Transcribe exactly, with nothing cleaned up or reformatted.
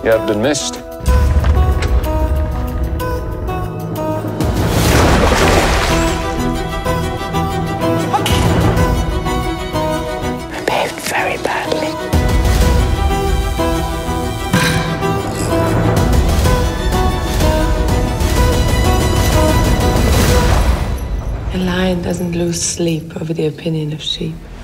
You have been missed. I behaved very badly. A lion doesn't lose sleep over the opinion of sheep.